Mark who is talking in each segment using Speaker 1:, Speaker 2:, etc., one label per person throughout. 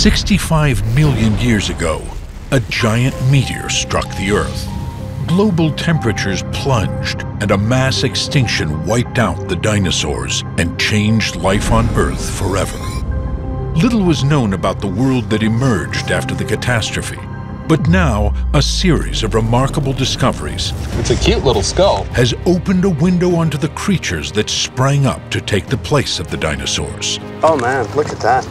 Speaker 1: 65 million years ago, a giant meteor struck the Earth. Global temperatures plunged, and a mass extinction wiped out the dinosaurs and changed life on Earth forever. Little was known about the world that emerged after the catastrophe, but now a series of remarkable discoveries
Speaker 2: It's a cute little skull.
Speaker 1: has opened a window onto the creatures that sprang up to take the place of the dinosaurs.
Speaker 3: Oh man, look at that.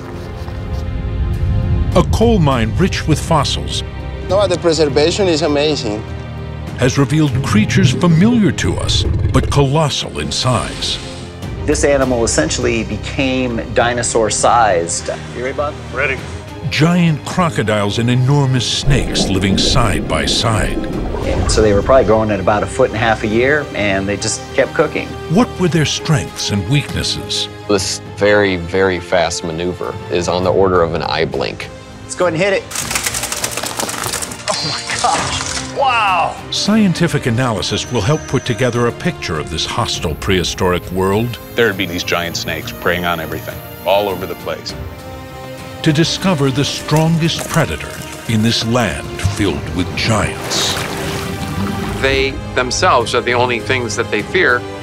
Speaker 1: A coal mine rich with fossils
Speaker 3: No, the preservation is amazing.
Speaker 1: has revealed creatures familiar to us, but colossal in size.
Speaker 4: This animal essentially became dinosaur-sized. You ready, Bob?
Speaker 5: Ready.
Speaker 1: Giant crocodiles and enormous snakes living side by side.
Speaker 4: And so they were probably growing at about 1.5 feet a year, and they just kept cooking.
Speaker 1: What were their strengths and weaknesses?
Speaker 2: This very, very fast maneuver is on the order of an eye blink.
Speaker 4: Let's go ahead and hit it. Oh my gosh, wow!
Speaker 1: Scientific analysis will help put together a picture of this hostile prehistoric world
Speaker 5: There'd be these giant snakes preying on everything, all over the place.
Speaker 1: to discover the strongest predator in this land filled with giants.
Speaker 6: They themselves are the only things that they fear,